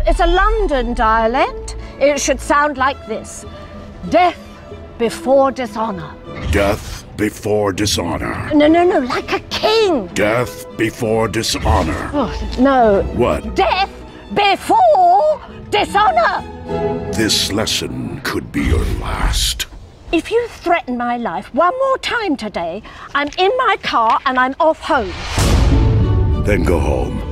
It's a London dialect. It should sound like this. Death before dishonor. Death before dishonor. No, like a king. Death before dishonor. Oh, no. What? Death before dishonor. This lesson could be your last. If you threaten my life one more time today, I'm in my car and I'm off home. Then go home.